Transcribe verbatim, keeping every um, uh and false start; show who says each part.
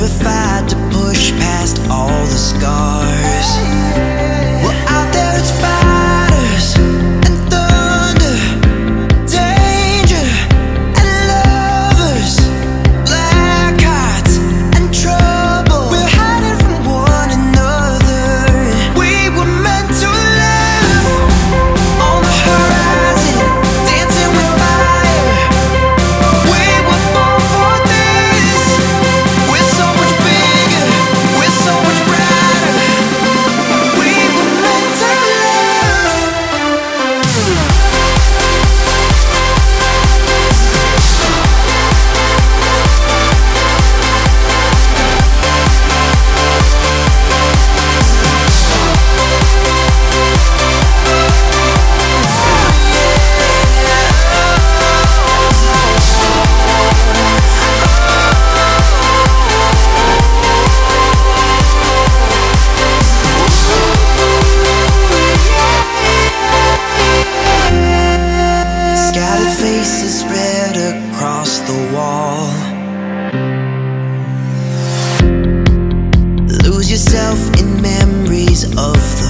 Speaker 1: terrified to push past all the scars. Well, out there it's fighters and thunder, danger and lovers, black hearts and trouble. We're hiding from one another. We were meant to live on the horizon, dancing with fire. We were born for this. We're so much bigger, we're so much brighter. We were meant to live. Scattered faces spread across the wall. Lose yourself in memories of